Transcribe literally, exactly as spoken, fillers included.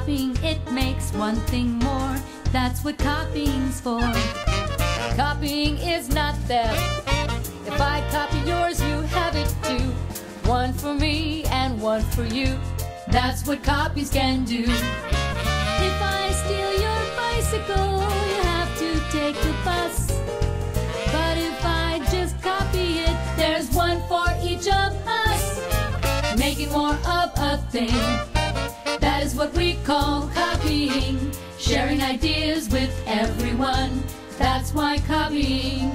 copying, it makes one thing more. That's what copying's for. Copying is not theft. If I copy yours, you have it too. One for me and one for you. That's what copies can do. If I steal your bicycle, you have to take the bus. But if I just copy it, there's one for each of us. Making more of a thing, that is what we call copying. Sharing ideas with everyone, that's why copying